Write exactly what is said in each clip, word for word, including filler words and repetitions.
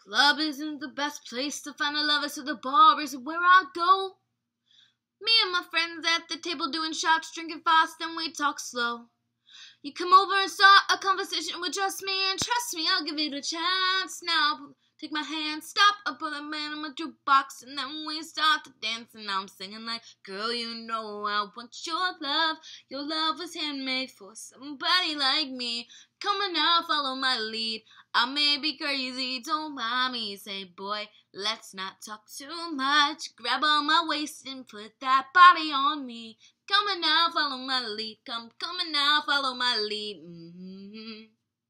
Club isn't the best place to find a lover, so the bar is where I go. Me and my friends at the table doing shots, drinking fast, and we talk slow. You come over and start a conversation with just me, and trust me, I'll give it a chance. Now, take my hand, stop, I put a man on my jukebox, and then we start to dance, and I'm singing like, girl, you know I want your love. Your love was handmade for somebody like me. Come on now, follow my lead. I may be crazy, don't mind me. Say, boy, let's not talk too much. Grab on my waist and put that body on me. Come on now, follow my lead. Come, come on now, follow my lead. Mm-hmm.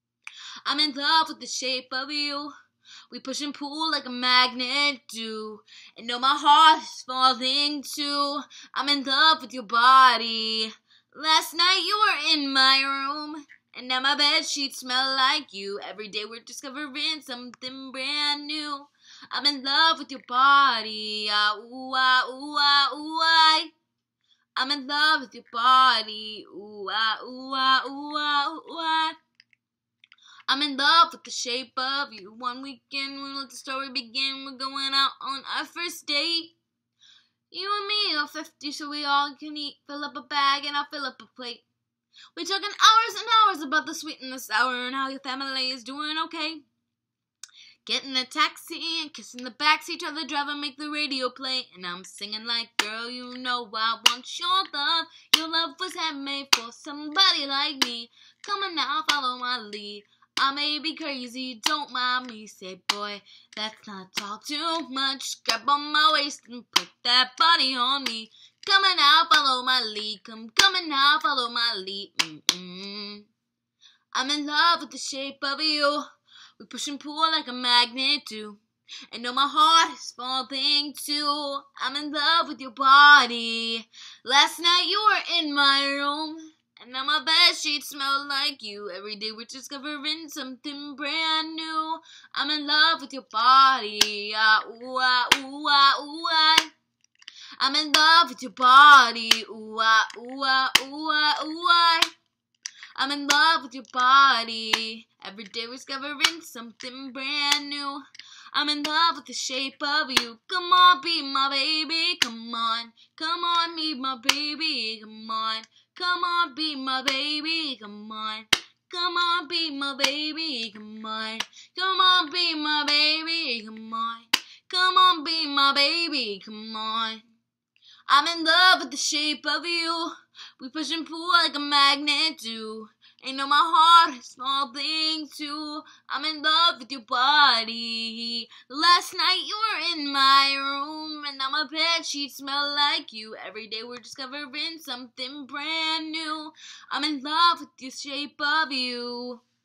I'm in love with the shape of you. We push and pull like a magnet do. And know my heart is falling too. I'm in love with your body. Last night you were in my room, and now my bed sheets smell like you. Every day we're discovering something brand new. I'm in love with your body. Ah, ooh, ah, ooh, ah, ooh, ah. I'm in love with your body. Ooh, ah, ooh, ah, ooh, ah, ooh, ah. I'm in love with the shape of you. One weekend, we let the story begin. We're going out on our first date. You and me are fifty, so we all can eat. Fill up a bag and I'll fill up a plate. We're talking hours and hours about the sweet and the sour and how your family is doing okay. Getting a taxi and kissing the backseat, try the driver, make the radio play. And I'm singing like, girl, you know I want your love. Your love was handmade for somebody like me. Come on now, follow my lead. I may be crazy, don't mind me. Say, boy, let's not talk too much. Grab on my waist and put that body on me. Come on now, follow my lead. Come, come on now, follow my lead. Mm-mm. I'm in love with the shape of you. We push and pull like a magnet do. And know my heart is falling too. I'm in love with your body. Last night you were in my room, and now my bed sheets smell like you. Every day we're discovering something brand new. I'm in love with your body. Ah, ooh, ah, ooh, ah, ooh, ah. I'm in love with your body. Ooh, ah, ooh, ah, ooh, ah, ooh, ah. I'm in love with your body. Every day we're discovering something brand new. I'm in love with the shape of you. Come on, be my baby. Come on. Come on, be my baby. Come on. Come on, be my baby. Come on. Come on, be my baby. Come on. Come on, be my baby. Come on. Come on, be my baby. Come on. I'm in love with the shape of you. We push and pull like a magnet do. And know my heart is falling too. I'm in love with your body. Last night you were in my room, and now my bed sheets smell like you. Every day we're discovering something brand new. I'm in love with the shape of you.